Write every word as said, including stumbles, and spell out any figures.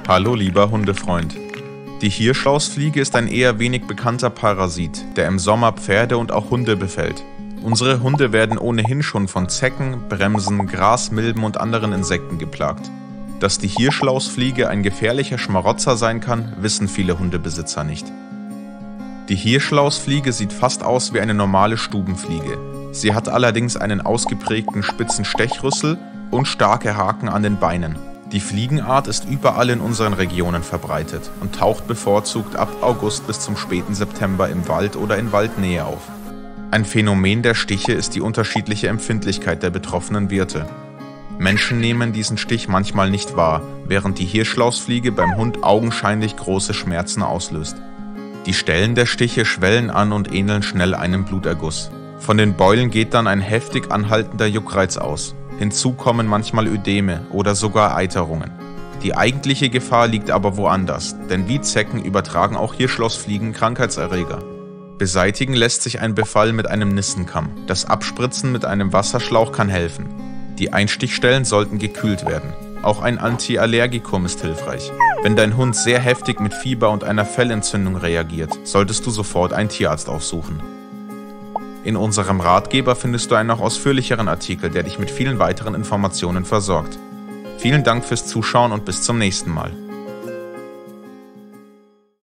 Hallo lieber Hundefreund. Die Hirschlausfliege ist ein eher wenig bekannter Parasit, der im Sommer Pferde und auch Hunde befällt. Unsere Hunde werden ohnehin schon von Zecken, Bremsen, Grasmilben und anderen Insekten geplagt. Dass die Hirschlausfliege ein gefährlicher Schmarotzer sein kann, wissen viele Hundebesitzer nicht. Die Hirschlausfliege sieht fast aus wie eine normale Stubenfliege. Sie hat allerdings einen ausgeprägten spitzen Stechrüssel und starke Haken an den Beinen. Die Fliegenart ist überall in unseren Regionen verbreitet und taucht bevorzugt ab August bis zum späten September im Wald oder in Waldnähe auf. Ein Phänomen der Stiche ist die unterschiedliche Empfindlichkeit der betroffenen Wirte. Menschen nehmen diesen Stich manchmal nicht wahr, während die Hirschlausfliege beim Hund augenscheinlich große Schmerzen auslöst. Die Stellen der Stiche schwellen an und ähneln schnell einem Bluterguss. Von den Beulen geht dann ein heftig anhaltender Juckreiz aus. Hinzu kommen manchmal Ödeme oder sogar Eiterungen. Die eigentliche Gefahr liegt aber woanders, denn wie Zecken übertragen auch Hirschlausfliegen Krankheitserreger. Beseitigen lässt sich ein Befall mit einem Nissenkamm. Das Abspritzen mit einem Wasserschlauch kann helfen. Die Einstichstellen sollten gekühlt werden. Auch ein Antiallergikum ist hilfreich. Wenn dein Hund sehr heftig mit Fieber und einer Fellentzündung reagiert, solltest du sofort einen Tierarzt aufsuchen. In unserem Ratgeber findest du einen noch ausführlicheren Artikel, der dich mit vielen weiteren Informationen versorgt. Vielen Dank fürs Zuschauen und bis zum nächsten Mal.